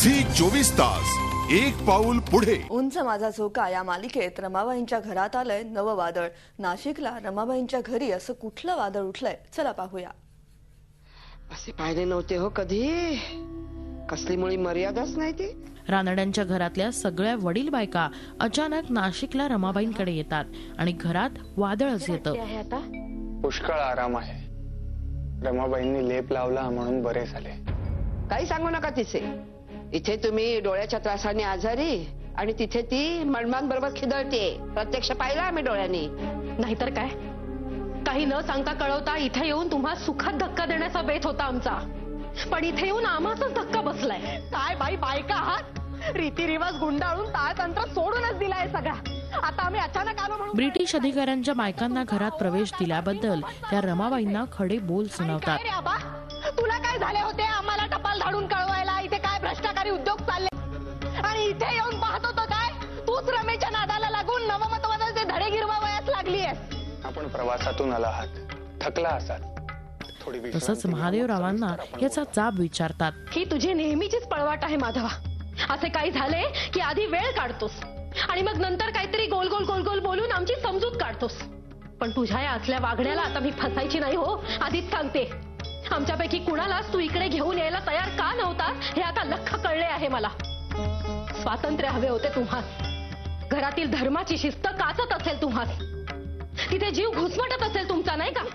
Zee 24 तास एक पाऊल पुढे। उंच माझा झोका या मालिकेत रमाबाईंच्या घरात आलंय नवं वादळ। नाशिकला रमाबाईंच्या घरी असं कुठलं वादळ उठलंय, चला पाहूया। असे पाहिले नव्हते हो कधी, कसली मुळी मर्यादाच नाही ती। रानड्यांच्या घरातल्या सगळ्या वडील बायका अचानक नाशिकला रमाबाईंकडे येतात आणि घरात वादळच येतं। पुष्कळ आराम आहे, रमाबाईंनी लेप लावला म्हणून बरे झाले। काही सांगू नका तिचे। इथे तुम्ही डोळ्याच्या त्रासाने आजारी आणि तिथे ती मळमांबरोबर खिदळते। प्रत्यक्ष पाहिला आम्ही डोळ्यांनी। नाहीतर काय, काही न सांगता कळवता इथे येऊन तुम्हा सुखात धक्का देण्याचा बेत होता आमचा, पण इथे येऊन आम्हाचाच धक्का बसलाय। काय बाई बायका आहात, रीतिरिवाज गुंडाळून ताळतंत्र सोडूनच दिलाय सगळा। आता आम्ही अचानक आलो म्हणून ब्रिटिश अधिकाऱ्यांच्या बायकांना घरात प्रवेश दिल्याबद्दल त्या रमाबाईंना खडे बोल सुनावतात। काय रे आबा, तुला काय झाले होते आम्हाला टपाल धाडून कळवायला? इथे काय भ्रष्टाचारी उद्योग चालले आणि इथे येऊन पाहत होतो काय तूच रमेशच्या नादाला लागून नवमतवादाचे धडे गिरवावयास लागलीयस। आपण प्रवासातून आला आहात, थकला असाल। तसंच महादेवरावांना याचा जाब विचारतात। ही तुझी नेहमीचीच पळवाट आहे माधवा। असे काही झाले की आधी वेळ काढतोस आणि मग नंतर काहीतरी गोल गोल गोल गोल बोलून आमची समजूत काढतोस। पण तुझ्या या असल्या वागण्याला आता मी फसायची नाही हो, आधीच सांगते। आमच्यापैकी कुणालाच तू इकडे घेऊन यायला तयार का नव्हतास हे आता लख्ख कळले आहे मला। स्वातंत्र्य हवे होते तुम्हास, घरातील धर्माची शिस्त काचत असेल तुम्हास, तिथे जीव घुसमटत असेल तुमचा, नाही का?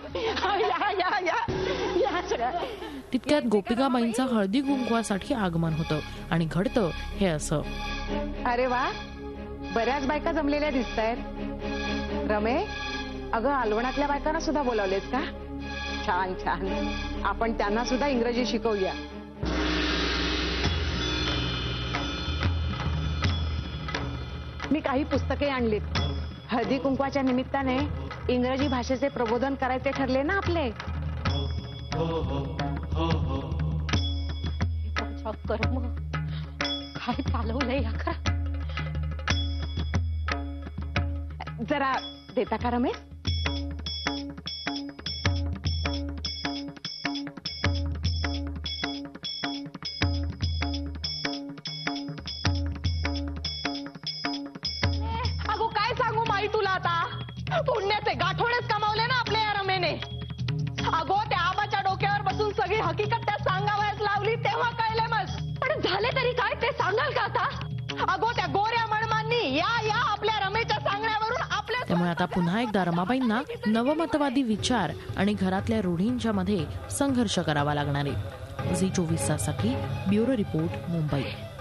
तितक्यात गोपिकाबाईंचा हळदी कुंकवासाठी आगमन होतं आणि घडतं हे असं। अरे वा, बऱ्याच बायका जमलेल्या दिसतायत। रमे, अगं अलवणातल्या बायकांना सुद्धा बोलावलेस का? छान छान, आपण त्यांना सुद्धा इंग्रजी शिकवूया। मी काही पुस्तके आणलीत। हळदी कुंकवाच्या निमित्ताने इंग्रजी भाषेचे प्रबोधन करायचे ठरले ना आपले। कर्म काय चालवलंय या का? जरा देता का रमेश? अगो काय सांगू माई तुला, आता पुण्याचे गाठोडेच कमावले ना आपल्या या रमेने। अगो त्या आबाच्या डोक्यावर बसून सगळी हकीकत त्या सांगावयास लावली तेव्हा कळले मग। पण झाले तरी काय ते सांगाल का आता? अगो त्या गोऱ्या मणमांनी या आपल्या रमेच्या सांगण्यावरून आपल्या, त्यामुळे आता पुन्हा एकदा रमाबाईंना नवमतवादी विचार आणि घरातल्या रूढींच्या मध्ये संघर्ष करावा लागणार आहे। झी 24 तासाठी ब्युरो रिपोर्ट, मुंबई।